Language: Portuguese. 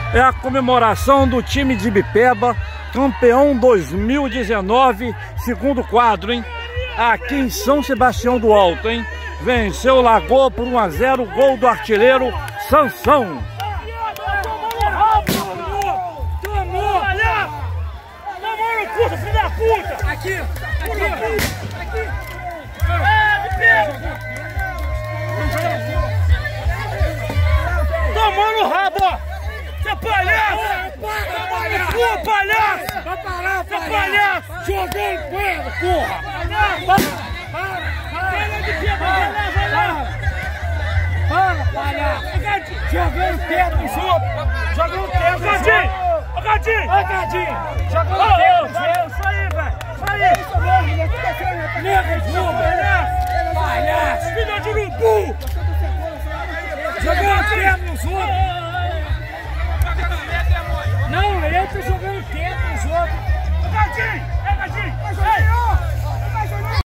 É a comemoração do time de Ibipeba, campeão 2019, segundo quadro, hein? Aqui em São Sebastião do Alto, hein? Venceu o Lagoa por 1 a 0, gol do artilheiro Sansão. Tomou! Tomou no curso, filho da puta! Aqui! Me pega! Tomou no rabo, ó! Seu palhaço! Pô, palhaço! Vai parar, seu palhaço! Joguei em pedra, porra! Para, palhaço! Joguei em pedra no jogo! Joguei em pedra no jogo! Ô, Gadinho! Ô, Gadinho! Joguei em pedra no jogo! Isso aí, velho! Isso aí! Nega de jogo! Palhaço! Filho de urubu! Joguei em pedra no jogo!